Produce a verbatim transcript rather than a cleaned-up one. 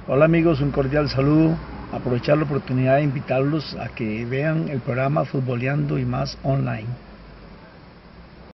Hola amigos, un cordial saludo. Aprovechar la oportunidad de invitarlos a que vean el programa Futboleando y Más online.